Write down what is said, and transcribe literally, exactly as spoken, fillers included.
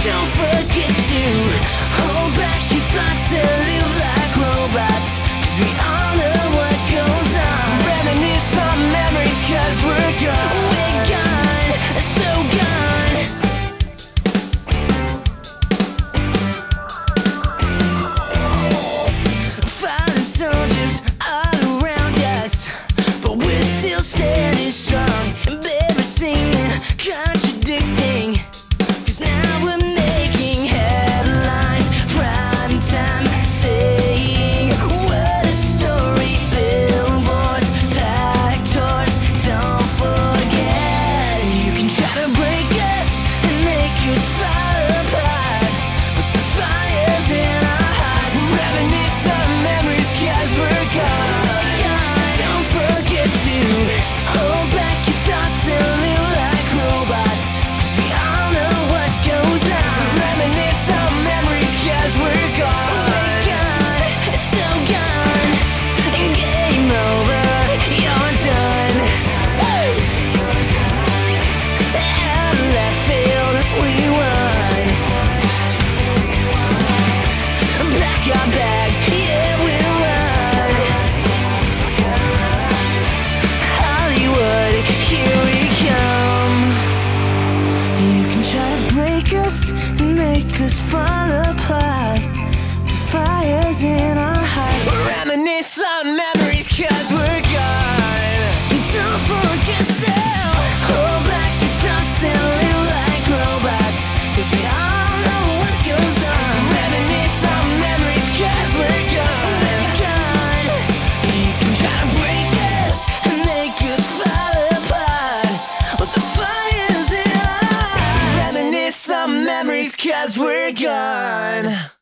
Don't forget to hold back your thoughts and live like robots, 'cause we all know what goes on. Reminisce on memories 'cause we're gone. We're gone, so gone. Fallen soldiers all around us, but we're still standing strong, embarrassing and contradicting. 'Cause now we're making headlines, prime time, saying what a story. Billboards, packed tours, don't forget. You can try to break us and make us fall apart, but the fire's in our hearts. Reminisce on memories 'cause we're gone. Don't forget to hold back your thoughts and live like robots, 'cause we all know what goes on. Reminisce on memories 'cause we're gone. We're gone, so gone. Game over, you're done. Woo! Out of left field, we won. Pack our bags, yeah, we'll run. Hollywood, here we come. You can try to break us and make us fall apart. The fire's in our hearts. Reminisce on memories 'cause we're gone. Don't forget to hold back your thoughts and live like robots, 'cause we all know what goes on. Reminisce on memories 'cause we're gone. We're gone. You can try to break us and make us fall apart, but the fire's in our hearts. Reminisce on memories 'cause we're gone.